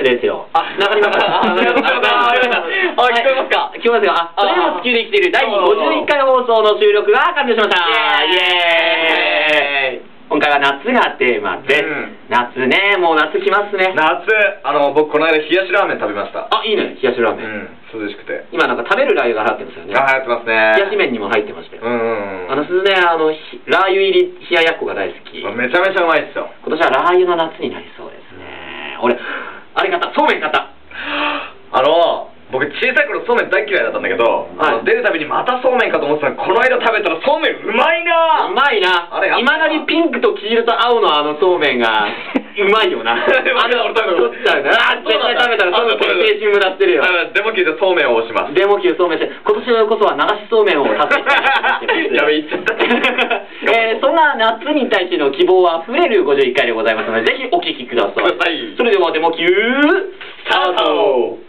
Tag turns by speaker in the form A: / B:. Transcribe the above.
A: ですよ。
B: あ、わかりました。聞こえますか？
A: 聞こえますよ。それでも地球で生きている第51回放送の収録が完了しました。イエーイ。今回は夏がテーマです。夏ね、もう夏来ますね。
B: 夏、僕この間冷やしラーメン食べました。
A: あ、いいね、冷やしラーメン。
B: 涼しくて。
A: 今なんか食べるラー油が入ってますよね。
B: あ、入ってますね。
A: 冷やし麺にも入ってましたよ。すずね、ラー油入り冷ややっこが大好き。
B: めちゃめちゃうまいですよ。
A: 今年はラー油の夏になりそうですね。俺、あれ買った、そうめん買った。僕小さい頃そうめん大嫌いだったんだけど、出るたびにまたそうめんかと思ってたら、この間食べたらそうめんうまいな。 うまいな。いまだにピンクと黄色と青のそうめんがうまいよな。俺多分取っちゃうな。絶対食べたらそうめん青春村してるよ。
B: デモ級でそうめんを押します。
A: デモ級そうめんして、今年こそは流しそうめんを食べて
B: やべ、言っちゃった。
A: そんな夏に対しての希望は溢れる51回でございますので、ぜひお聞きください。それではデモ級スタート。